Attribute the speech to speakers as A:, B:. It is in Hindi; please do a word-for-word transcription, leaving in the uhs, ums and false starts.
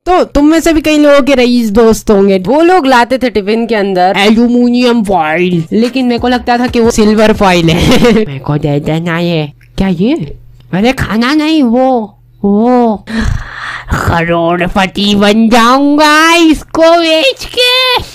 A: तो तुम में से भी कई लोगों के रईस दोस्त होंगे, वो लोग लाते थे टिफिन के अंदर एल्यूमिनियम फॉइल, लेकिन मेरे को लगता था कि वो सिल्वर फॉइल है। मेरे को दे देना ये। क्या ये? अरे खाना नहीं, वो वो करोड़पति बन जाऊंगा इसको बेच के।